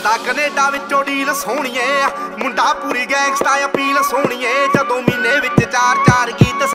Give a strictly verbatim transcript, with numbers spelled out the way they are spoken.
ਕਰਦਾ ਕੈਨੇਡਾ ਵਿੱਚੋਂ ਡੀਲ ਸੋਹਣੀਏ, ਮੁੰਡਾ ਪੂਰੀ ਗੈਂਗਸਟਾ ਅਪੀਲ ਸੋਹਣੀਏ। ਜਦੋਂ ਮਹੀਨੇ ਵਿੱਚ ਚਾਰ ਚਾਰ ਗੀਤ